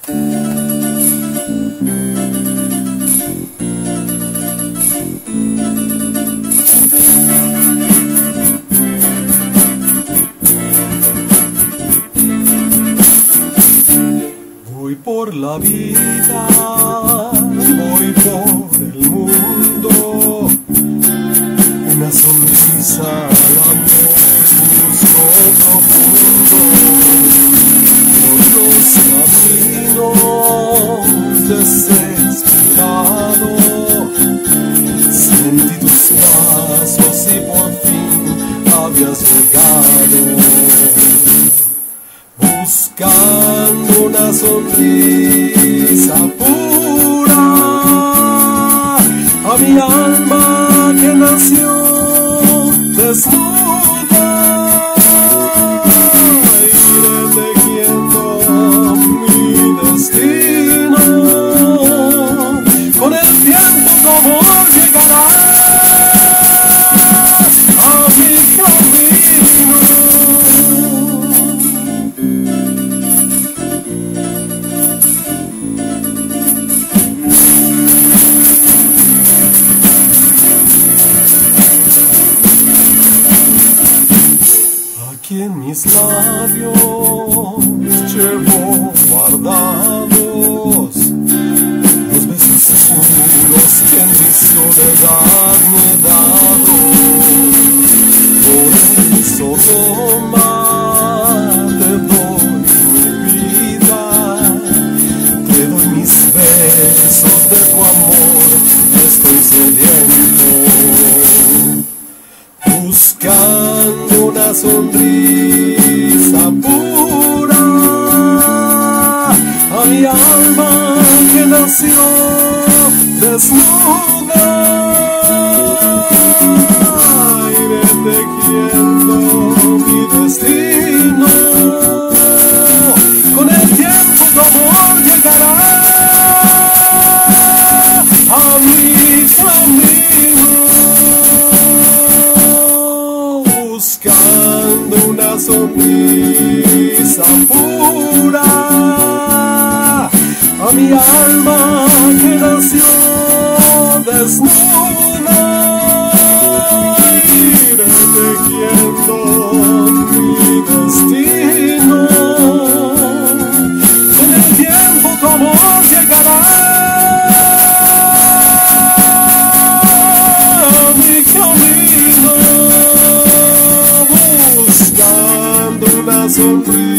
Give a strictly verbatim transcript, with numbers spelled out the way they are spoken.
Voy por la vida, voy por el mundo, una sonrisa al amor busco profundo. Por los caminos desesperado, sentí tus pasos y por fin habías llegado. Buscando una sonrisa pura a mi alma que nació desnuda. Iré tejiendo mi destino. Con el tiempo tu amor llegará a mi camino. Aquí en mis labios llevo guardados los besos puros que en mi soledad me he dado. Por eso toma, te doy mi vida, te doy mis besos de tu amor, estoy sediento. Buscando una sonrisa pura a mi alma que nació desnuda. Iré tejiendo mi destino. Con el tiempo tu amor llegará a mi camino. Buscando una sonrisa pura a mi alma que nació desnuda. Iré tejiendo mi destino. Con el tiempo tu amor llegará a mi camino. Buscando una sonrisa